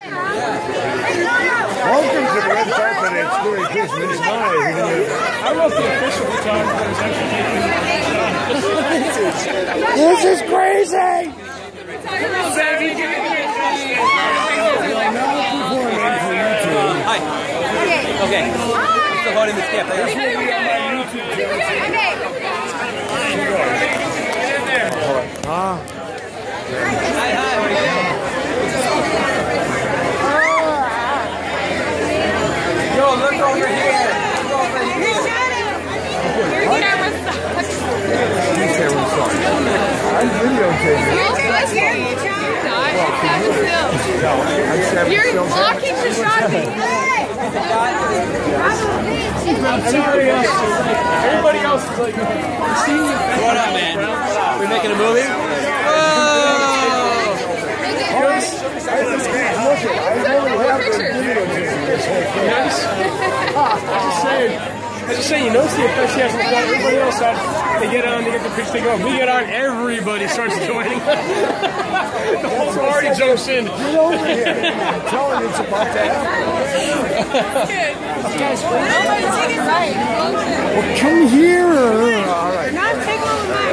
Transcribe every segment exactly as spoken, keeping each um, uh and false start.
Welcome to the red carpet at Scary Christmas. Hi. I wrote the official photographer that was actually taking This is crazy! Hi. Okay. Still holding the skip. Ah. Hi, hi. What are you doing? Yo, look over here. Look over here. I'm videotaping. You're blocking the shot. I'm sorry. Everybody else is like, What up, man? We're making a movie? Whoa! yes. I was just saying, I was just saying, you notice the effect she has on the crowd. Everybody else, uh, they get on, they get the pitch, they go. We get on, everybody starts joining. The whole party jumps in. Get over here. I'm telling you, it's about to happen. Well, come here. All right. Not taking over my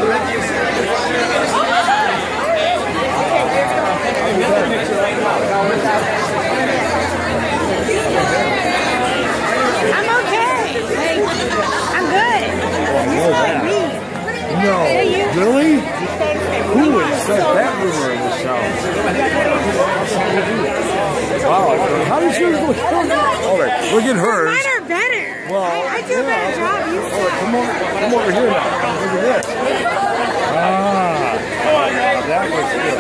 I'm okay. Like, I'm good. You're like me. No. Really? Who would set that rumor in this house? Wow. How do you choose which one? All right. Look at hers. Mine are better. Well, I, I do a better job. You All right, come over, come over here now. Look at this. Ah. Now that was good.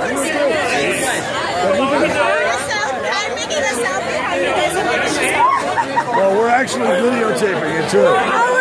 Well, we're actually videotaping it too.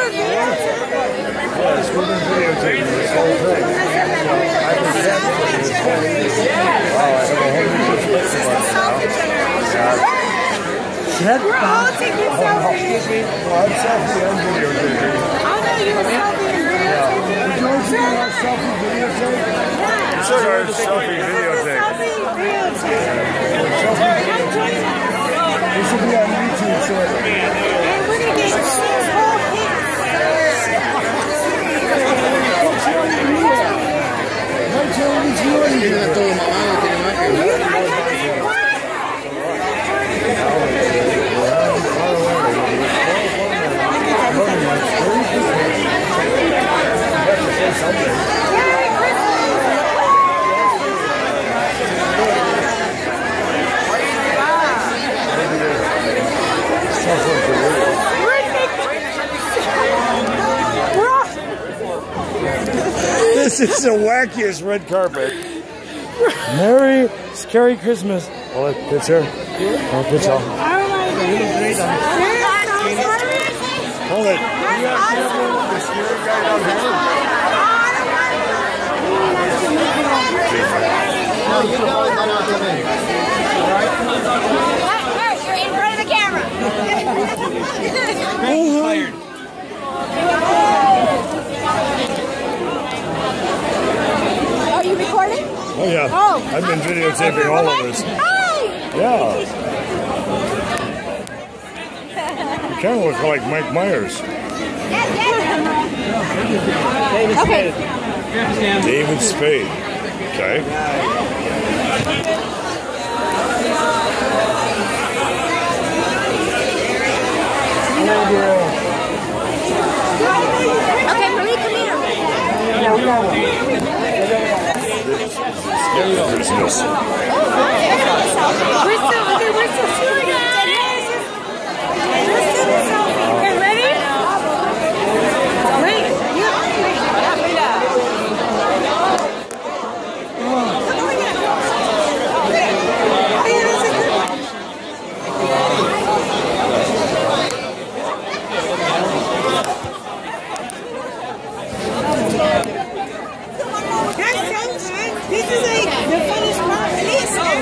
Yes, we've been videotaping this whole thing. I've been videotaping this whole thing. Wow, I have a whole new perspective on it now. Shut We're all taking selfies. Excuse me. Well, I'm selfie and videotaping. I know you're selfie and videotape. Would you like to see our selfie videotape? Yeah. It's our selfie videotape. Selfie videotape. Come join us. This will be on YouTube shortly. And we're going to get six whole hits. This is the wackiest red carpet. Merry, scary Christmas. Oh, it's her. Oh, it's her. Hold it. The scary guy down here. You're in front of the camera. Tired. Are you recording? Oh, yeah. Oh. I've been videotaping all of this. Hi. Yeah. You kind of look like Mike Myers. Okay. David Spade. Okay. Okay, Marie, come here. Christmas. We're still